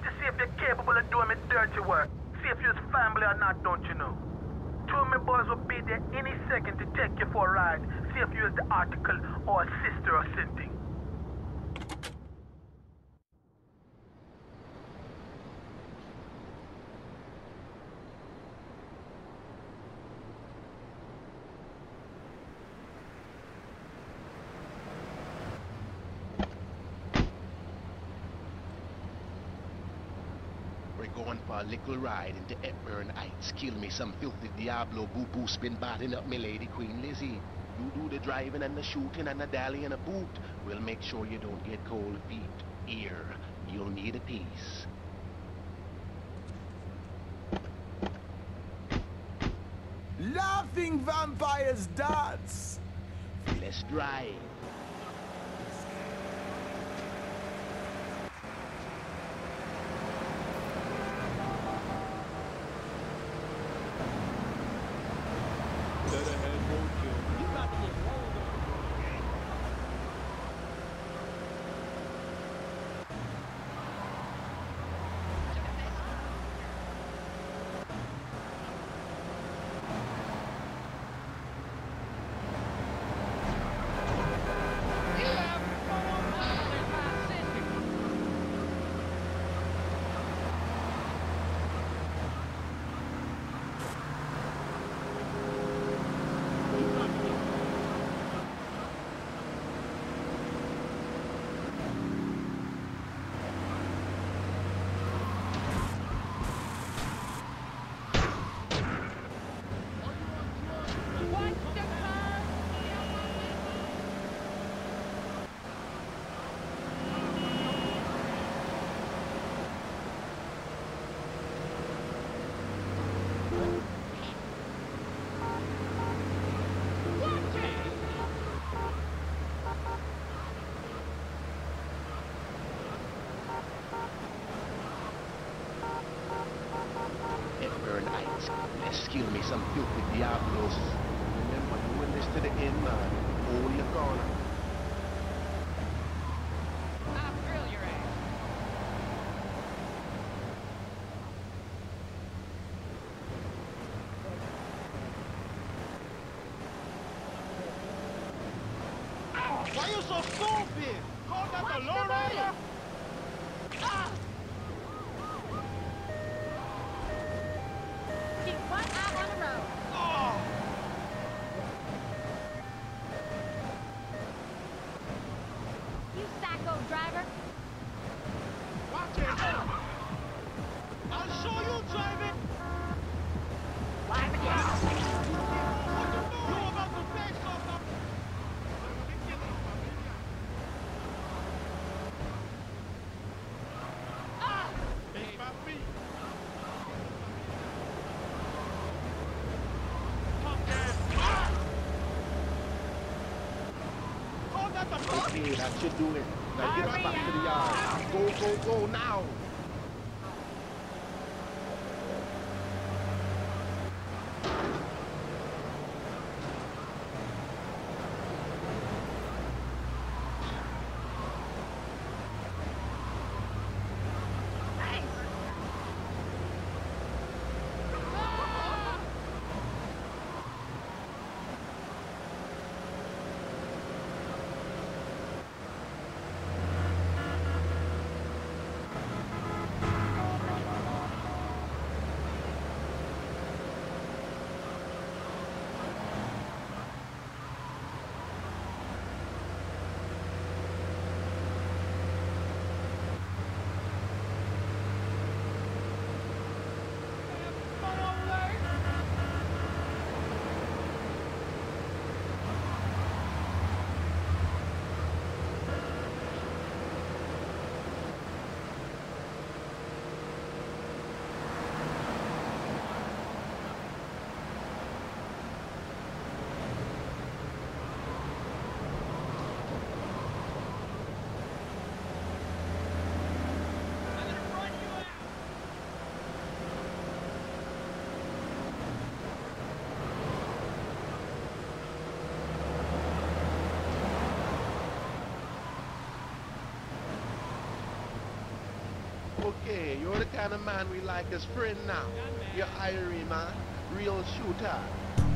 to see if you're capable of doing me dirty work. See if you're family or not, don't you know? Two of my boys will be there any second to take you for a ride. See if you're the article or a sister or something. We're going for a little ride into Hepburn Heights. Kill me some filthy Diablo boo-boo spin batting up me lady Queen Lizzie. You do the driving and the shooting and the dally and a boot. We'll make sure you don't get cold feet. Here, you'll need a piece. Laughing vampires dance! Let's drive. Hepburn Heights. Let's kill me some filthy Diablos. Remember doing this to the end, man. Hold your corner. I'll drill your ass. Why you so stupid? Call that the Lord Order? Keep one eye on the road. Oh! You psycho driver. Watch it! I'll show you driving! Why would you? You about to say something! Hey, papi! Hold that the fuck! Okay, that should do it. Now get us back to the yard. Go, go, go now. Okay, you're the kind of man we like as friend now. You're Irie, man. Real shooter.